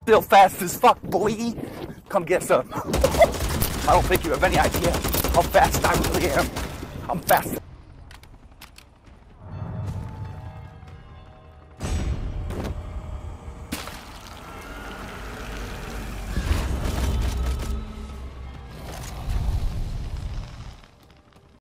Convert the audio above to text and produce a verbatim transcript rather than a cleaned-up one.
still fast as fuck, boy. Come get some. I don't think you have any idea how fast I really am. I'm fast.